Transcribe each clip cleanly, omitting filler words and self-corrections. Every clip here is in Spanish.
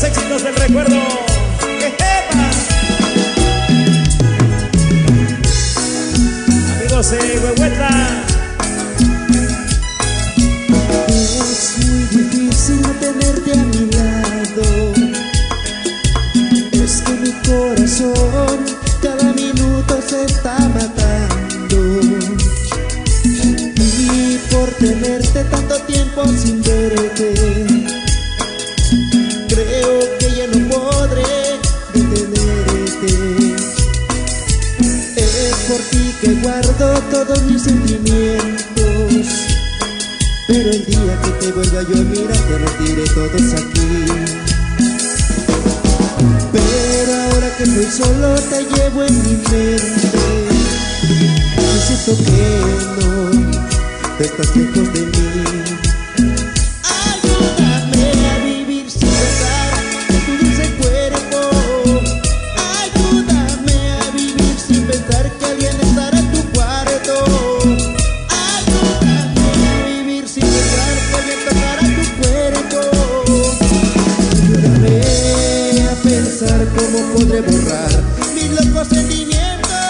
éxitos del recuerdo. ¡Ejepa! Amigos de Huehuetla. Es muy difícil no tenerte a mi lado. Es que mi corazón cada minuto se está matando. Y por tenerte tanto tiempo sin verte, creo que ya no podré detenerte. Es por ti que guardo todos mis sentimientos, pero el día que te vuelva yo a mirar te los diré todos aquí. Pero ahora que estoy solo te llevo en mi mente. Y siento que no, tú estás lejos de mí. Ayúdame a vivir sin pensar en tu dulce cuerpo. Ayúdame a vivir sin pensar que alguien estará en tu cuarto. Ayúdame a vivir sin pensar que alguien tocará tu cuerpo. Ayúdame a pensar cómo podré borrar mis locos sentimientos.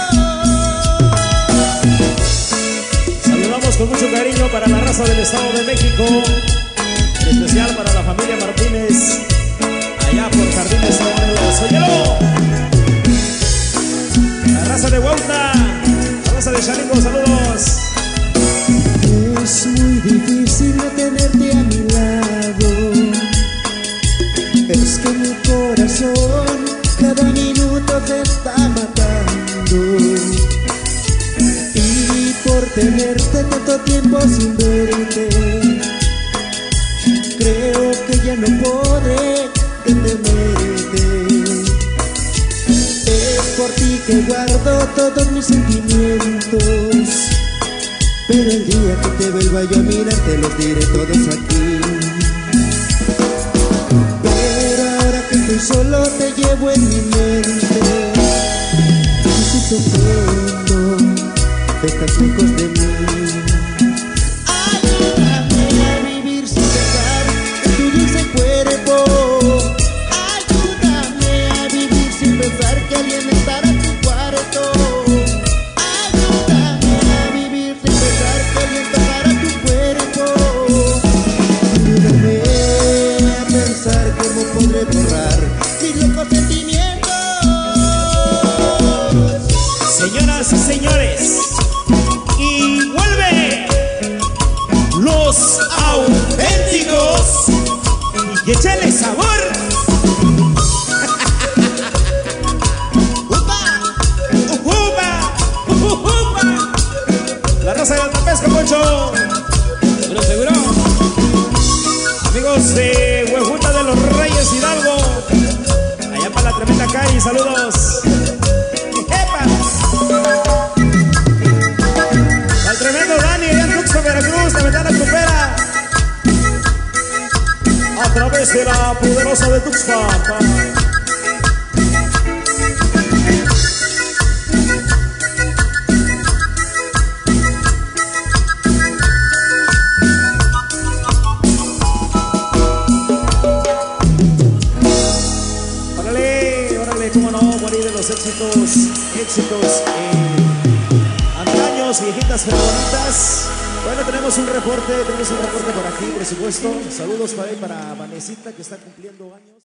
Saludamos con mucho cariño para la raza del Estado de México, en especial para la familia Martínez, allá por Jardines Morelos. ¡Óyelo! La raza de Huautla, la raza de Chalingo, saludos. Es muy difícil no tenerte a mi lado. Es que mi corazón cada minuto te está matando. Y por tenerte tanto tiempo sin verte, creo que ya no podré detenerte. Es por ti que guardo todos mis sentimientos, pero el día que te vuelva yo a mirar te los diré todos aquí. Pero ahora que estoy solo te llevo en mi mente. Y siento que no, estás lejos de mí. Ayúdame a vivir sin pensar en tu dulce cuerpo. Ayúdame a vivir sin pensar que alguien estará en tu cuarto. Ayúdame a vivir sin pensar que alguien tocará tu cuerpo. Ayúdame a pensar cómo podré borrar mis locos sentimientos. Señoras y señores, y vuelve los auténticos y échale sabor. La raza del Tapesco, Poncho. Seguro, seguro. Amigos de Huehuta de los Reyes Hidalgo, allá para la tremenda calle, saludos. ¡Epa! Al tremendo Dani, allá en Tuxpan, Veracruz, la ventana cupera. A través de la poderosa de Tuxpan. Cómo no, morir de los éxitos antaños, viejitas pero bonitas. Bueno, tenemos un reporte por aquí, por supuesto. Saludos para Vanesita, que está cumpliendo años.